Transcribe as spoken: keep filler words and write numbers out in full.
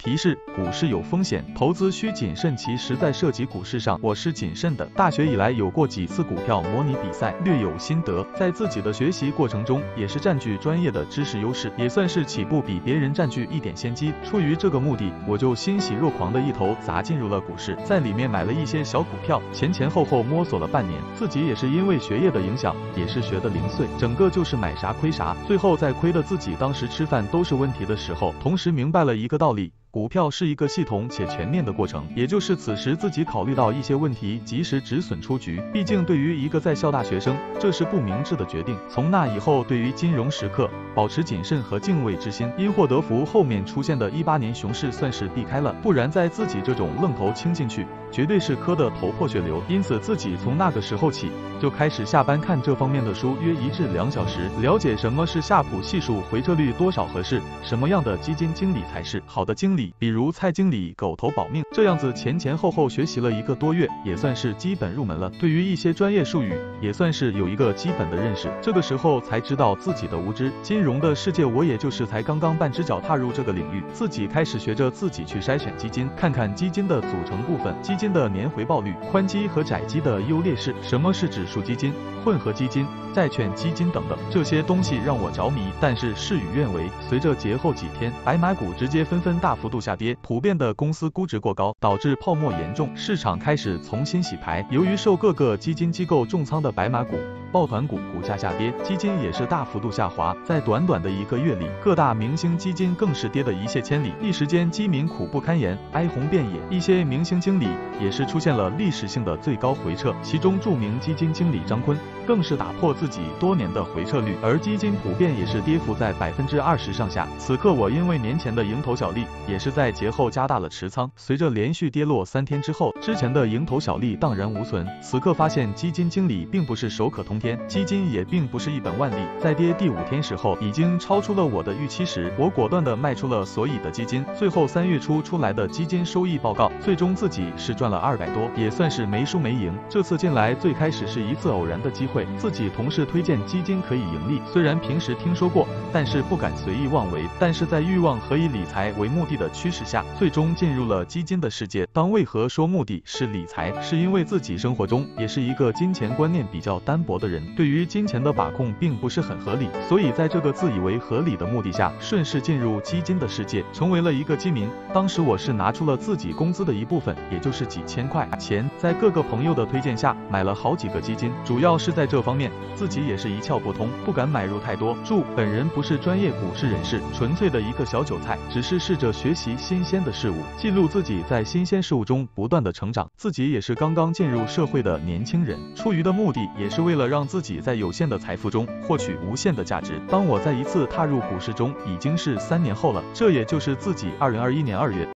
提示：股市有风险，投资需谨慎。其实在涉及股市上，我是谨慎的。大学以来有过几次股票模拟比赛，略有心得。在自己的学习过程中，也是占据专业的知识优势，也算是起步比别人占据一点先机。出于这个目的，我就欣喜若狂的一头砸进入了股市，在里面买了一些小股票，前前后后摸索了半年，自己也是因为学业的影响，也是学的零碎，整个就是买啥亏啥。最后在亏的自己当时吃饭都是问题的时候，同时明白了一个道理。股票是一个系统且全面的过程，也就是此时自己考虑到一些问题，及时止损出局。毕竟对于一个在校大学生，这是不明智的决定。从那以后，对于金融时刻保持谨慎和敬畏之心。因祸得福，后面出现的一八年熊市算是避开了，不然在自己这种愣头青进去，绝对是磕得头破血流。因此自己从那个时候起，就开始下班看这方面的书，约一至两小时，了解什么是夏普系数，回撤率多少合适，什么样的基金经理才是好的经理。比如蔡经理狗头保命，这样子前前后后学习了一个多月，也算是基本入门了。对于一些专业术语，也算是有一个基本的认识。这个时候才知道自己的无知，金融的世界我也就是才刚刚半只脚踏入这个领域，自己开始学着自己去筛选基金，看看基金的组成部分，基金的年回报率，宽基和窄基的优劣势，什么是指数基金、混合基金、债券基金等等，这些东西让我着迷。但是事与愿违，随着节后几天，白马股直接纷纷大幅度下跌，普遍的公司估值过高，导致泡沫严重，市场开始重新洗牌。由于受各个基金机构重仓的白马股、抱团股股价下跌，基金也是大幅度下滑。在短短的一个月里，各大明星基金更是跌得一泻千里，一时间基民苦不堪言，哀鸿遍野。一些明星经理也是出现了历史性的最高回撤，其中著名基金经理张坤更是打破自己多年的回撤率，而基金普遍也是跌幅在百分之二十上下。此刻我因为年前的蝇头小利，也是在节后加大了持仓。随着连续跌落三天之后，之前的蝇头小利荡然无存。此刻发现基金经理并不是手可通天，基金也并不是一本万利。在跌第五天时候，已经超出了我的预期时，我果断的卖出了所有的基金。最后三月初出来的基金收益报告，最终自己是赚了二百多，也算是没输没赢。这次进来最开始是一次偶然的机会，自己同事推荐基金可以盈利，虽然平时听说过，但是不敢随意妄为。但是在欲望和以理财为目的的驱使下，最终进入了基金的世界。当为何说目的是理财，是因为自己生活中也是一个金钱观念比较单薄的人，对于金钱的把控并不是很合理，所以在这个自以为合理的目的下，顺势进入基金的世界，成为了一个基民。当时我是拿出了自己工资的一部分，也就是几千块钱，在各个朋友的推荐下买了好几个基金，主要是在这方面自己也是一窍不通，不敢买入太多。注：本人不是专业股市人士，纯粹的一个小韭菜，只是试着学习新鲜的事物，记录自己在新鲜事物中不断的成长。自己也是刚刚进入社会的年轻人，出于的目的也是为了让自己在有限的财富中获取无限的价值。当我再一次踏入股市中，已经是三年后了，这也就是自己二零二一年二月